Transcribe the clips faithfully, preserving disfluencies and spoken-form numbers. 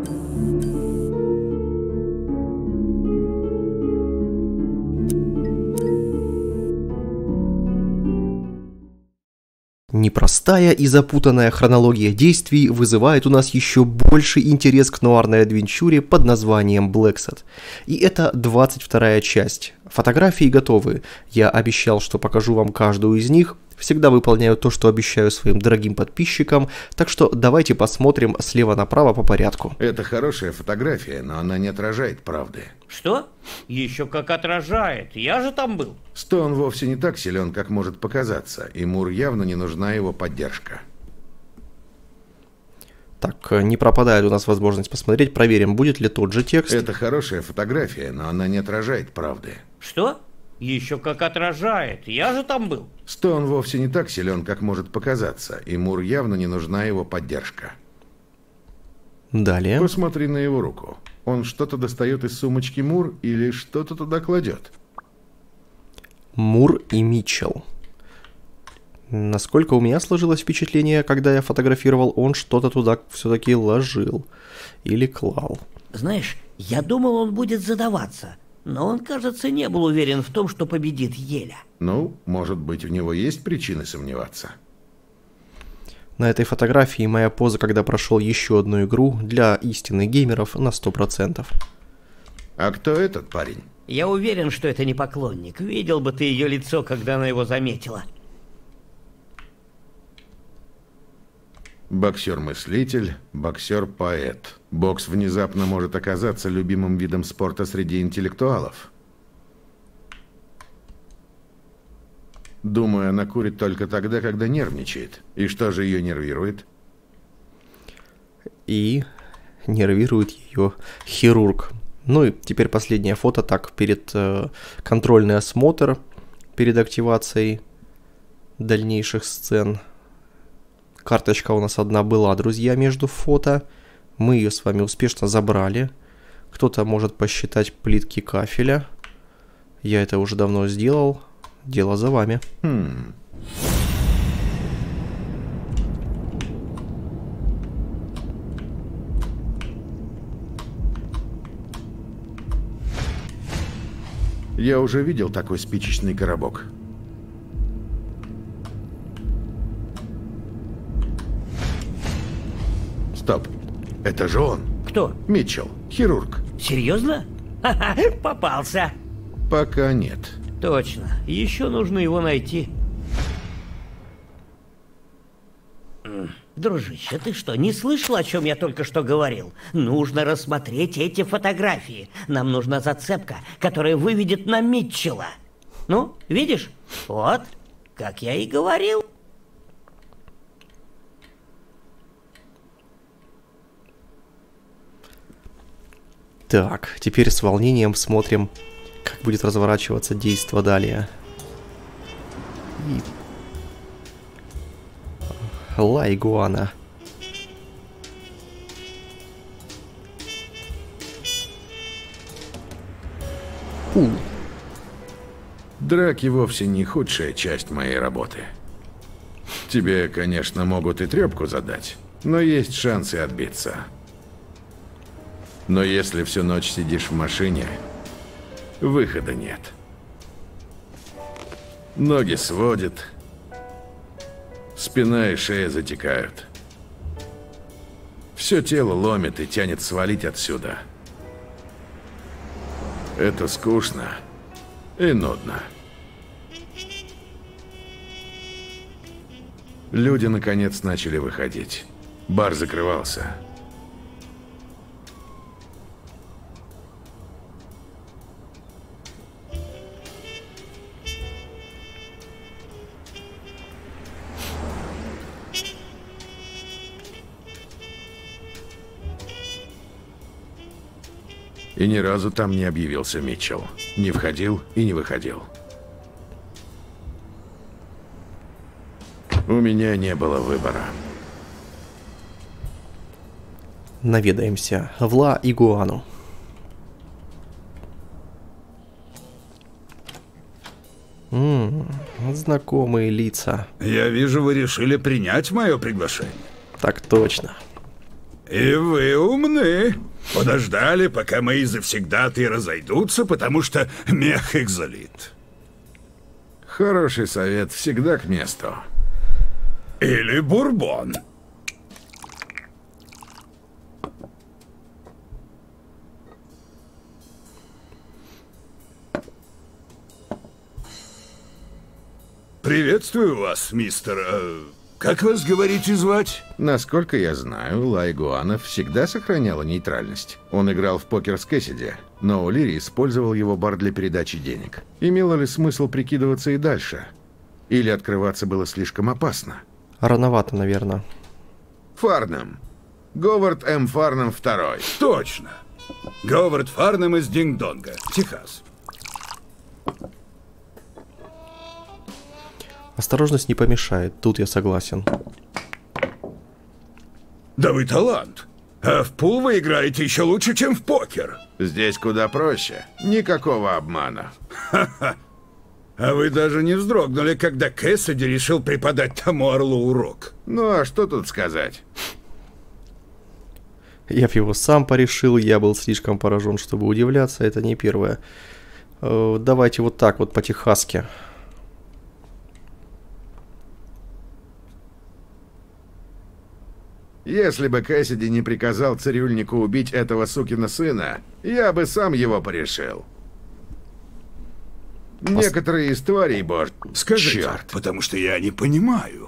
Непростая и запутанная хронология действий вызывает у нас еще больший интерес к нуарной адвенчуре под названием Blacksad. И это двадцать вторая часть. Фотографии готовы. Я обещал, что покажу вам каждую из них. Всегда выполняю то, что обещаю своим дорогим подписчикам, так что давайте посмотрим слева направо по порядку. Это хорошая фотография, но она не отражает правды. Что? Еще как отражает. Я же там был. Стоун вовсе не так силен, как может показаться, и Мур явно не нужна его поддержка. Так, не пропадает у нас возможность посмотреть, проверим, будет ли тот же текст. Это хорошая фотография, но она не отражает правды. Что? Еще как отражает. Я же там был. Стоун вовсе не так силен, как может показаться, и Мур явно не нужна его поддержка. Далее. Посмотри на его руку. Он что-то достает из сумочки Мур или что-то туда кладет? Мур и Митчелл. Насколько у меня сложилось впечатление, когда я фотографировал, он что-то туда все-таки ложил. Или клал. Знаешь, я думал, он будет задаваться. Но он, кажется, не был уверен в том, что победит Еля. Ну, может быть, у него есть причины сомневаться. На этой фотографии моя поза, когда прошел еще одну игру для истинных геймеров на сто процентов. А кто этот парень? Я уверен, что это не поклонник. Видел бы ты ее лицо, когда она его заметила. Боксер-мыслитель, боксер-поэт. Бокс внезапно может оказаться любимым видом спорта среди интеллектуалов. Думаю, она курит только тогда, когда нервничает. И что же ее нервирует? И нервирует ее хирург. Ну и теперь последнее фото, так, перед э, контрольный осмотр, перед активацией дальнейших сцен. Карточка у нас одна была, друзья, между фото. Мы ее с вами успешно забрали. Кто-то может посчитать плитки кафеля. Я это уже давно сделал. Дело за вами. Хм. Я уже видел такой спичечный коробок. Стоп. Это же он. Кто? Митчелл, хирург. Серьезно? Ха-ха, попался. Пока нет. Точно. Еще нужно его найти. Дружище, ты что, не слышал, о чем я только что говорил? Нужно рассмотреть эти фотографии. Нам нужна зацепка, которая выведет на Митчелла. Ну, видишь? Вот, как я и говорил. Так, теперь с волнением смотрим, как будет разворачиваться действо далее. И... Ла игуана. У. Драки вовсе не худшая часть моей работы. Тебе, конечно, могут и трепку задать, но есть шансы отбиться. Но если всю ночь сидишь в машине, выхода нет. Ноги сводят, спина и шея затекают. Все тело ломит и тянет свалить отсюда. Это скучно и нудно. Люди наконец начали выходить. Бар закрывался. И ни разу там не объявился Митчелл. Не входил и не выходил. У меня не было выбора. Наведаемся в Ла Игуану. Ммм, знакомые лица. Я вижу, вы решили принять мое приглашение. Так точно. И вы умны. Подождали, пока мои завсегдатые разойдутся, потому что мех их залит. Хороший совет всегда к месту. Или бурбон. Приветствую вас, мистер... э, как вас, говорите, звать? Насколько я знаю, Лайгуанов всегда сохраняла нейтральность. Он играл в покер с Кэссиди, но О'Лири использовал его бар для передачи денег. Имело ли смысл прикидываться и дальше? Или открываться было слишком опасно? Рановато, наверное. Фарнам. Говард М. Фарнам второй. Точно. Говард Фарнам из Динг-Донга, Техас. Осторожность не помешает, тут я согласен. Да вы талант. А в пул вы играете еще лучше, чем в покер. Здесь куда проще. Никакого обмана. Ха-ха. А вы даже не вздрогнули, когда Кэссиди решил преподать тому орлу урок. Ну а что тут сказать? Я б его сам порешил, я был слишком поражен, чтобы удивляться, это не первое. Э, давайте вот так вот по-техасски. Если бы Кэссиди не приказал цирюльнику убить этого сукина сына, я бы сам его порешил. Некоторые из тварей, боже... Скажите, Черт. потому что я не понимаю.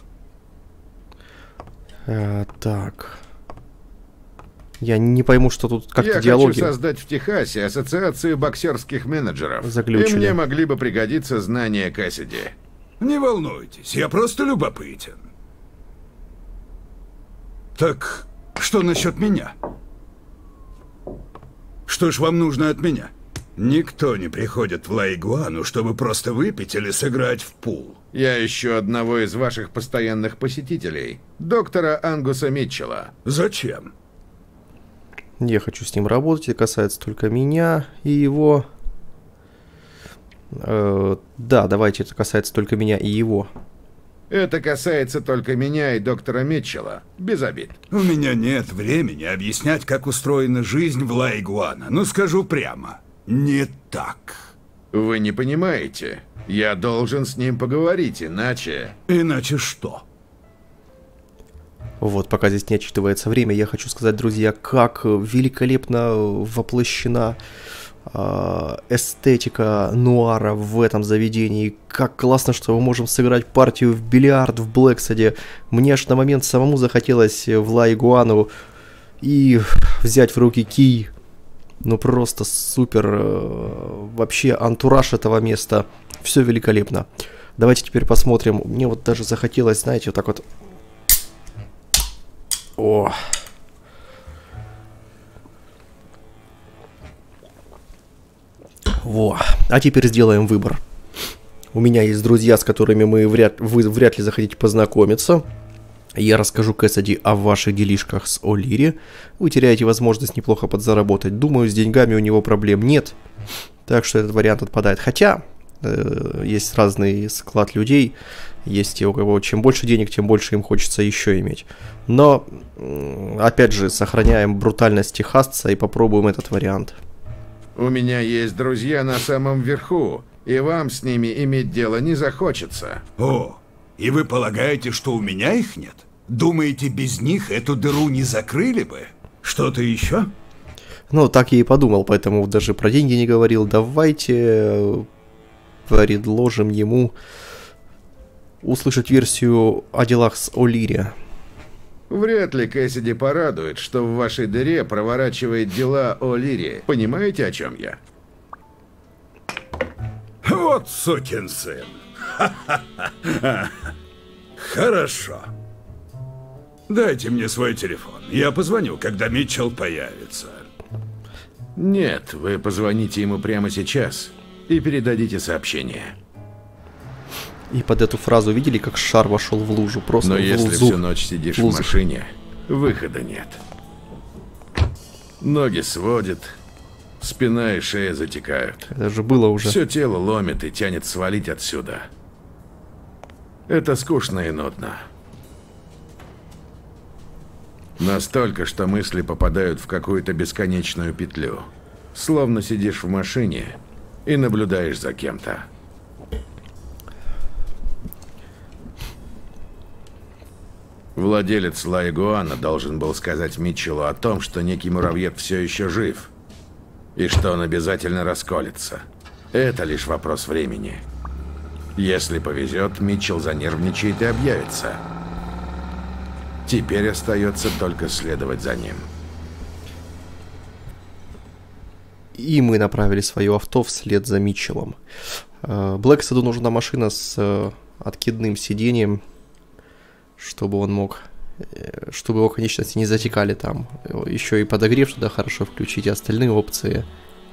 Э, так. Я не пойму, что тут как-то Я диалоги. хочу создать в Техасе ассоциацию боксерских менеджеров. Заглючили. И мне могли бы пригодиться знания Кэссиди. Не волнуйтесь, я просто любопытен. Так, что насчет меня? Что ж вам нужно от меня? Никто не приходит в Лайгуану, чтобы просто выпить или сыграть в пул. Я ищу одного из ваших постоянных посетителей, доктора Ангуса Митчелла. Зачем? Я хочу с ним работать, это касается только меня и его. Э, да, давайте, это касается только меня и его. Это касается только меня и доктора Митчелла. Без обид. У меня нет времени объяснять, как устроена жизнь в Лайгуана. Но скажу прямо, не так. Вы не понимаете. Я должен с ним поговорить, иначе... Иначе что? Вот, пока здесь не отчитывается время, я хочу сказать, друзья, как великолепно воплощена э, эстетика нуара в этом заведении. Как классно, что мы можем сыграть партию в бильярд в Блэксаде. Мне аж на момент самому захотелось в Лайгуану и взять в руки кий. Ну просто супер. Э, вообще антураж этого места. Все великолепно. Давайте теперь посмотрим. Мне вот даже захотелось, знаете, вот так вот... О. Во. А теперь сделаем выбор. У меня есть друзья, с которыми мы вряд, вы вряд ли захотите познакомиться. Я расскажу Кэссиди о ваших делишках с О'Лири. Вы теряете возможность неплохо подзаработать. Думаю, с деньгами у него проблем нет. Так что этот вариант отпадает. Хотя, э, есть разный склад людей. Есть те, у кого чем больше денег, тем больше им хочется еще иметь. Но, опять же, сохраняем брутальность техасца и попробуем этот вариант. У меня есть друзья на самом верху, и вам с ними иметь дело не захочется. О, и вы полагаете, что у меня их нет? Думаете, без них эту дыру не закрыли бы? Что-то еще? Ну, так я и подумал, поэтому даже про деньги не говорил. Давайте предложим ему услышать версию о делах с О'Лири. Вряд ли Кэссиди порадует, что в вашей дыре проворачивает дела О'Лири. Понимаете, о чем я? Вот сукин сын. Хорошо. Дайте мне свой телефон. Я позвоню, когда Митчелл появится. Нет, вы позвоните ему прямо сейчас и передадите сообщение. И под эту фразу видели, как шар вошел в лужу? Просто Но в если лузу. всю ночь сидишь Лузу. в машине, выхода нет. Ноги сводит, спина и шея затекают. Это же было уже. Все тело ломит и тянет свалить отсюда. Это скучно и нудно. Настолько, что мысли попадают в какую-то бесконечную петлю. Словно сидишь в машине и наблюдаешь за кем-то. Владелец Ла Игуана должен был сказать Митчеллу о том, что некий муравьед все еще жив. И что он обязательно расколется. Это лишь вопрос времени. Если повезет, Митчелл занервничает и объявится. Теперь остается только следовать за ним. И мы направили свое авто вслед за Митчеллом. Блэксиду нужна машина с откидным сиденьем, чтобы он мог, чтобы его конечности не затекали там. Еще и подогрев туда хорошо включить, и остальные опции.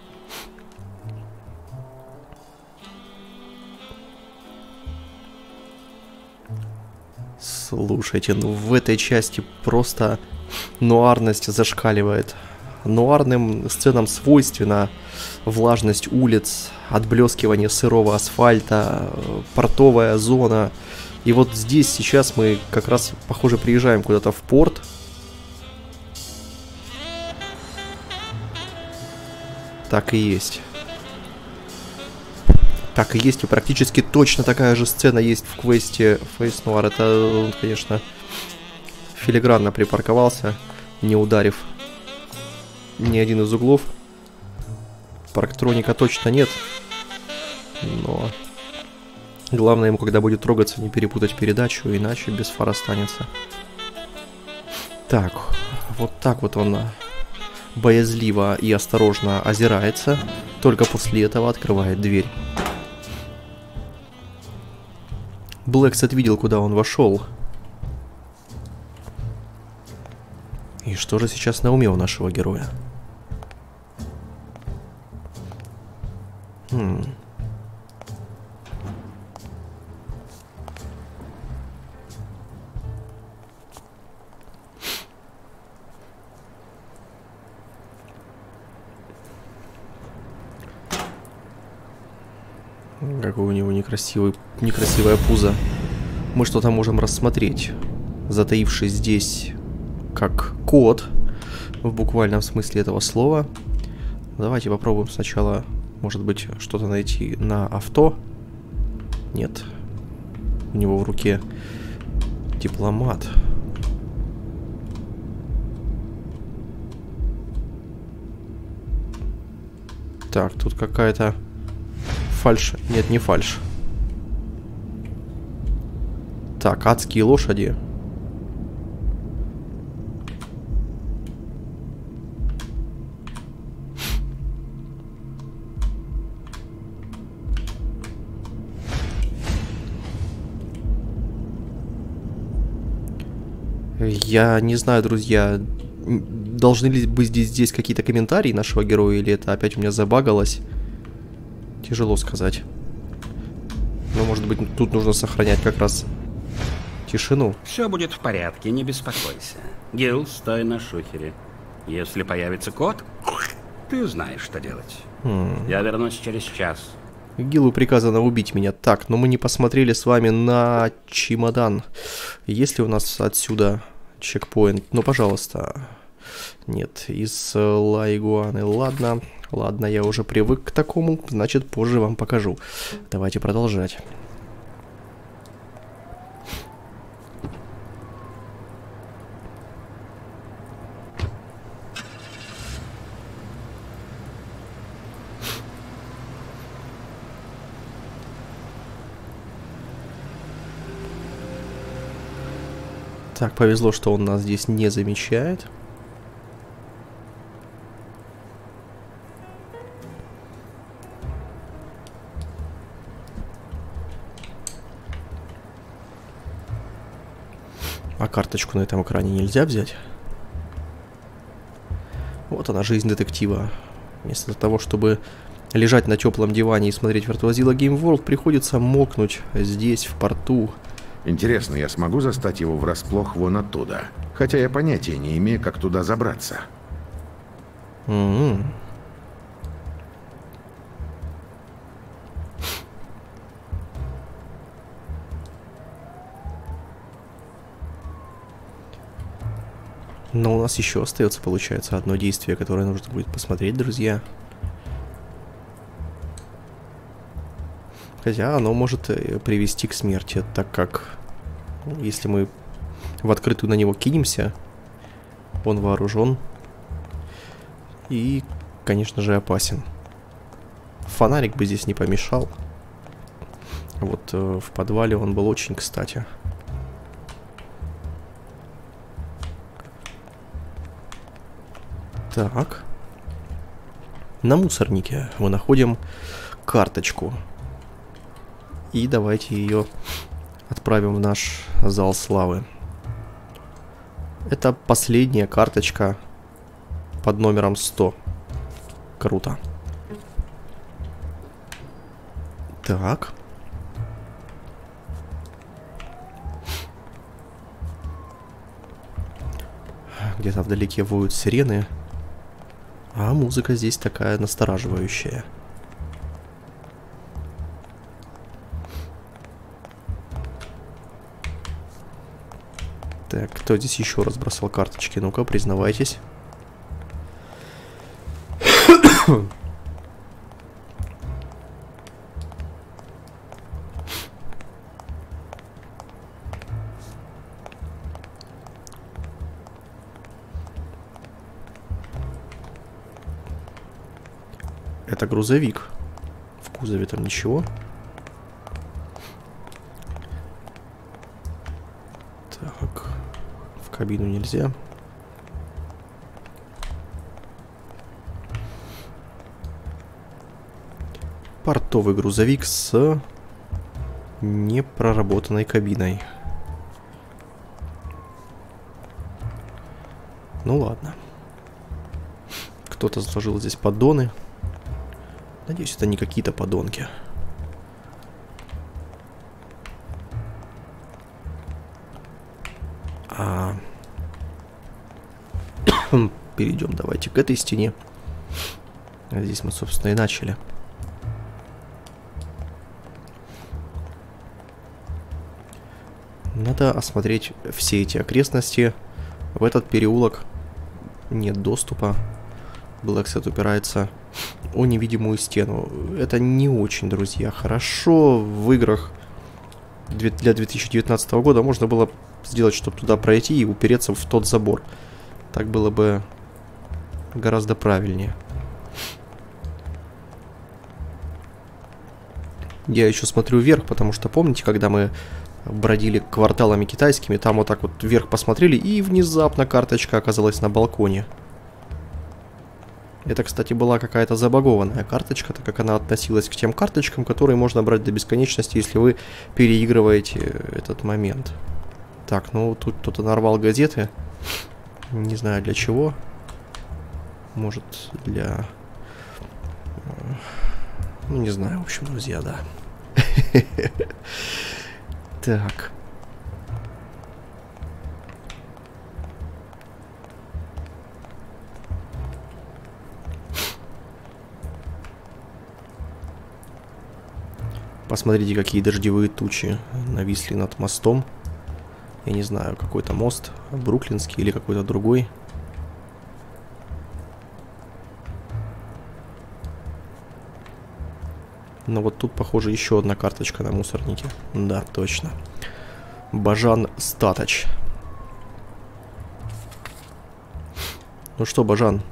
Слушайте, ну в этой части просто нуарность зашкаливает. Нуарным сценам свойственна влажность улиц, отблескивание сырого асфальта, портовая зона. И вот здесь сейчас мы как раз, похоже, приезжаем куда-то в порт. Так и есть. Так и есть, и практически точно такая же сцена есть в квесте Face Noir. Это он, конечно, филигранно припарковался, не ударив ни один из углов. Парктроника точно нет, но главное ему, когда будет трогаться, не перепутать передачу, иначе без фар останется. Так, вот так вот он боязливо и осторожно озирается, только после этого открывает дверь. Блэксет видел, куда он вошел. И что же сейчас на уме у нашего героя? Хм. Какой у него некрасивый, некрасивое пузо. Мы что-то можем рассмотреть, затаившись здесь как кот, в буквальном смысле этого слова. Давайте попробуем сначала, может быть, что-то найти на авто. Нет. У него в руке дипломат. Так, тут какая-то фальшь. Нет, не фальшь. Так, адские лошади. Я не знаю, друзья, должны ли быть здесь, здесь какие-то комментарии нашего героя, или это опять у меня забагалось? Тяжело сказать. Но, может быть, тут нужно сохранять как раз тишину. Все будет в порядке, не беспокойся. Гил, стой на шухере. Если появится кот, ты знаешь, что делать. Хм. Я вернусь через час. Гилу приказано убить меня. Так, но мы не посмотрели с вами на чемодан. Есть ли у нас отсюда чекпоинт? Ну, пожалуйста. Нет, из Ла Игуаны. Ладно, ладно, я уже привык к такому, значит, позже вам покажу. Давайте продолжать. Так, повезло, что он нас здесь не замечает. А карточку на этом экране нельзя взять? Вот она, жизнь детектива. Вместо того, чтобы лежать на теплом диване и смотреть Виртуозила Game World, приходится мокнуть здесь, в порту. Интересно, я смогу застать его врасплох вон оттуда? Хотя я понятия не имею, как туда забраться. Mm-hmm. Но у нас еще остается, получается, одно действие, которое нужно будет посмотреть, друзья. Хотя оно может привести к смерти, так как, ну, если мы в открытую на него кинемся, он вооружен и, конечно же, опасен. Фонарик бы здесь не помешал. Вот э, в подвале он был очень кстати. Так. На мусорнике мы находим карточку. И давайте ее отправим в наш зал славы. Это последняя карточка под номером сто. Круто. Так. Где-то вдалеке воют сирены. А музыка здесь такая настораживающая. Так, кто здесь еще разбросал карточки? Ну-ка, признавайтесь. Это грузовик. В кузове там ничего. Так. В кабину нельзя. Портовый грузовик с непроработанной кабиной. Ну ладно. Кто-то сложил здесь поддоны. Надеюсь, это не какие-то подонки. А... Перейдем давайте к этой стене. Здесь мы, собственно, и начали. Надо осмотреть все эти окрестности. В этот переулок нет доступа. Блэксет упирается о невидимую стену. Это не очень, друзья, хорошо. В играх для две тысячи девятнадцатого года можно было сделать, чтобы туда пройти и упереться в тот забор. Так было бы гораздо правильнее. Я еще смотрю вверх, потому что помните, когда мы бродили кварталами китайскими, там вот так вот вверх посмотрели, и внезапно карточка оказалась на балконе. Это, кстати, была какая-то забагованная карточка, так как она относилась к тем карточкам, которые можно брать до бесконечности, если вы переигрываете этот момент. Так, ну тут кто-то нарвал газеты. Не знаю для чего. Может, для... Ну, не знаю, в общем, друзья, да. Так. Посмотрите, какие дождевые тучи нависли над мостом. Я не знаю, какой-то мост, бруклинский или какой-то другой. Но вот тут, похоже, еще одна карточка на мусорнике. Да, точно. Бажан Статоч. Ну что, Бажан,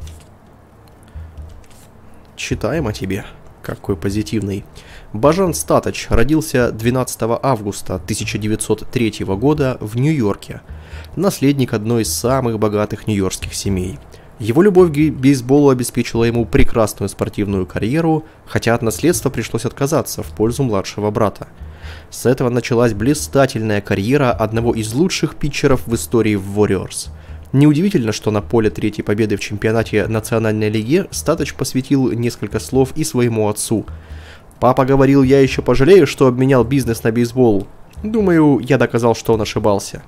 читаем о тебе. Какой позитивный. Бажан Статоч родился двенадцатого августа тысяча девятьсот третьего года в Нью-Йорке. Наследник одной из самых богатых нью-йоркских семей. Его любовь к бейсболу обеспечила ему прекрасную спортивную карьеру, хотя от наследства пришлось отказаться в пользу младшего брата. С этого началась блистательная карьера одного из лучших питчеров в истории Warriors. Неудивительно, что на поле третьей победы в чемпионате Национальной лиги Статоч посвятил несколько слов и своему отцу. «Папа говорил, я еще пожалею, что обменял бизнес на бейсбол. Думаю, я доказал, что он ошибался».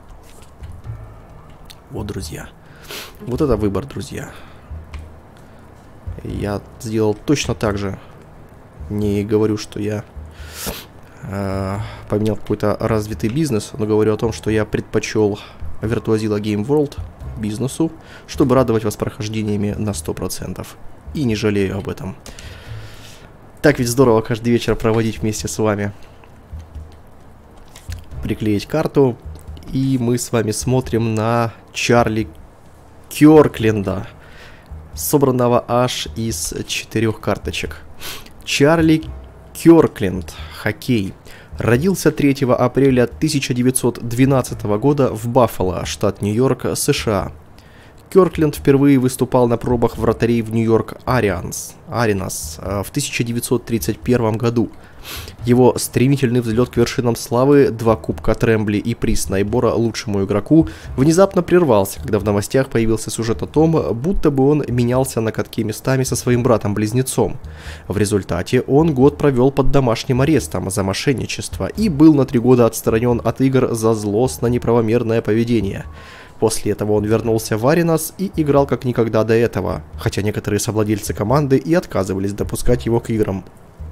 Вот, друзья. Вот это выбор, друзья. Я сделал точно так же. Не говорю, что я э, поменял какой-то развитый бизнес, но говорю о том, что я предпочел Virtuozilla Game World бизнесу, чтобы радовать вас прохождениями на сто процентов. И не жалею об этом. Так ведь здорово каждый вечер проводить вместе с вами. Приклеить карту. И мы с вами смотрим на Чарли Кёркленда, собранного аж из четырех карточек. Чарли Кёркленд, хоккей. Родился третьего апреля тысяча девятьсот двенадцатого года в Баффало, штат Нью-Йорк, США. Кёркленд впервые выступал на пробах вратарей в Нью-Йорк Арианс, Аринас в тысяча девятьсот тридцать первом году. Его стремительный взлет к вершинам славы, два кубка Трэмбли и приз Найбора лучшему игроку внезапно прервался, когда в новостях появился сюжет о том, будто бы он менялся на катке местами со своим братом-близнецом. В результате он год провел под домашним арестом за мошенничество и был на три года отстранен от игр за злостно-неправомерное поведение. После этого он вернулся в Аринас и играл как никогда до этого, хотя некоторые совладельцы команды и отказывались допускать его к играм.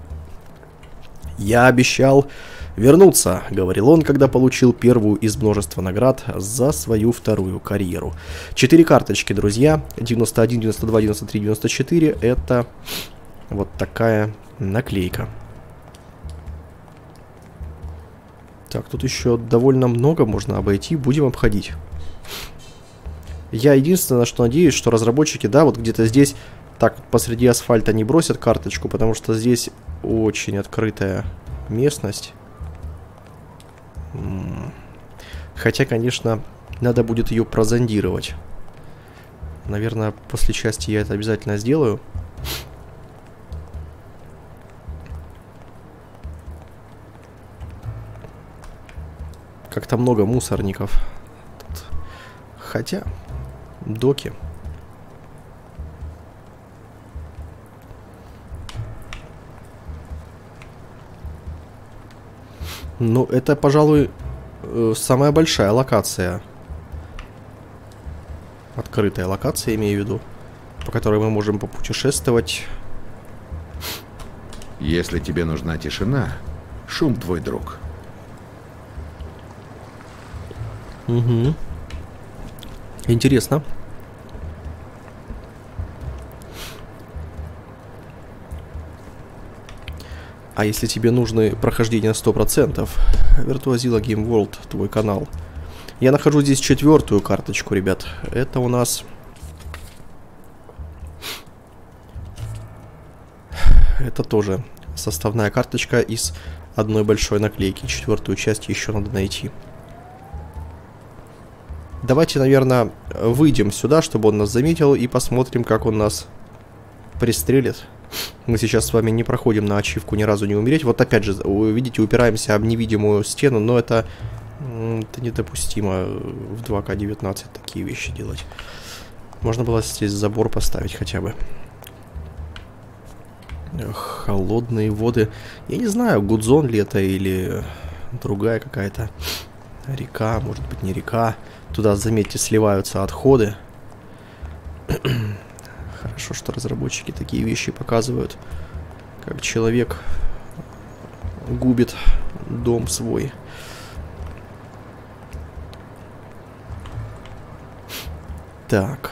«Я обещал вернуться», — говорил он, когда получил первую из множества наград за свою вторую карьеру. Четыре карточки, друзья. девяносто один, девяносто два, девяносто три, девяносто четыре. Это вот такая наклейка. Так, тут еще довольно много можно обойти. Будем обходить. Я единственное, что надеюсь, что разработчики, да, вот где-то здесь так посреди асфальта не бросят карточку, потому что здесь очень открытая местность. Хотя, конечно, надо будет ее прозондировать. Наверное, после части я это обязательно сделаю. Как-то много мусорников тут. Хотя, доки. Ну, это, пожалуй, самая большая локация. Открытая локация, имею в виду, по которой мы можем попутешествовать. Если тебе нужна тишина, шум твой друг. Угу. Интересно. А если тебе нужны прохождения на сто процентов, Virtuozilla Game World, твой канал. Я нахожу здесь четвертую карточку, ребят. Это у нас... Это тоже составная карточка из одной большой наклейки. Четвертую часть еще надо найти. Давайте, наверное, выйдем сюда, чтобы он нас заметил, и посмотрим, как он нас пристрелит. Мы сейчас с вами не проходим на ачивку «Ни разу не умереть». Вот опять же, видите, упираемся об невидимую стену, но это, это недопустимо в два ка девятнадцать такие вещи делать. Можно было здесь забор поставить хотя бы. Эх, холодные воды. Я не знаю, Гудзон ли это или другая какая-то река, может быть, не река. Туда, заметьте, сливаются отходы. Хорошо, что разработчики такие вещи показывают, как человек губит дом свой. Так.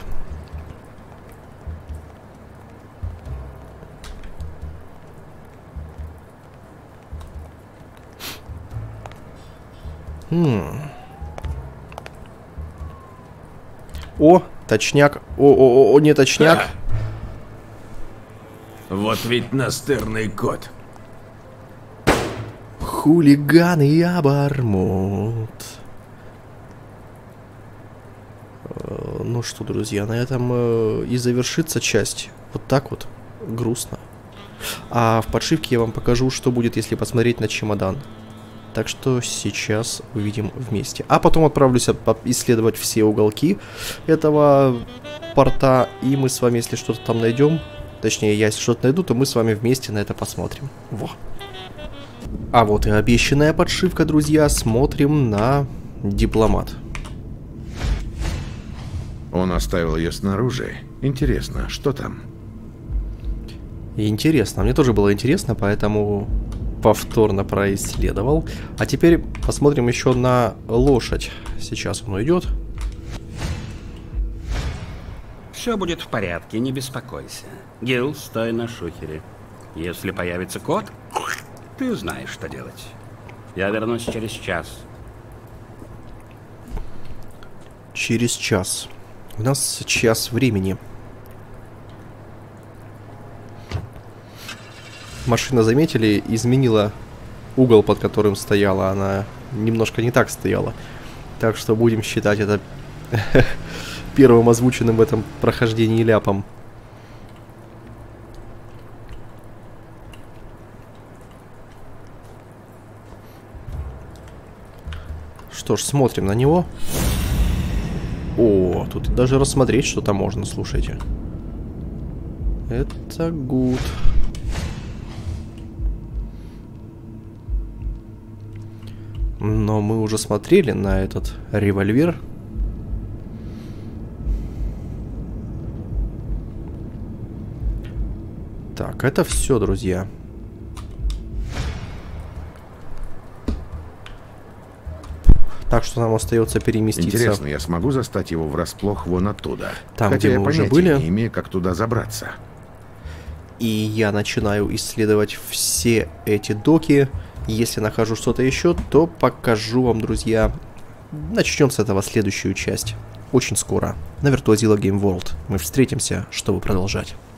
Хм. О, точняк. О-о-о, не точняк. Вот ведь настырный кот. Хулиган и обормот. Ну что, друзья, на этом и завершится часть. Вот так вот. Грустно. А в подшивке я вам покажу, что будет, если посмотреть на чемодан. Так что сейчас увидим вместе. А потом отправлюсь исследовать все уголки этого порта. И мы с вами, если что-то там найдем, точнее, я если что-то найду, то мы с вами вместе на это посмотрим. Во. А вот и обещанная подшивка, друзья. Смотрим на дипломат. Он оставил ее снаружи. Интересно, что там? Интересно. Мне тоже было интересно, поэтому повторно происследовал. А теперь посмотрим еще на лошадь. Сейчас он уйдет. Все будет в порядке, не беспокойся. Гил, стой на шухере. Если появится кот, ты знаешь, что делать. Я вернусь через час. Через час. У нас час времени. Машина, заметили, изменила угол, под которым стояла. Она немножко не так стояла. Так что будем считать это первым озвученным в этом прохождении ляпом. Что ж, смотрим на него. О, тут даже рассмотреть что-то можно, слушайте. Это гуд. Но мы уже смотрели на этот револьвер. Так, это все, друзья. Так что нам остается переместиться. Интересно, я смогу застать его врасплох вон оттуда. Там, Хотя где я мы уже понятия были. не имею, как туда забраться. И я начинаю исследовать все эти доки. Если нахожу что-то еще, то покажу вам, друзья. Начнем с этого следующую часть. Очень скоро на Virtuozilla Game World мы встретимся, чтобы продолжать.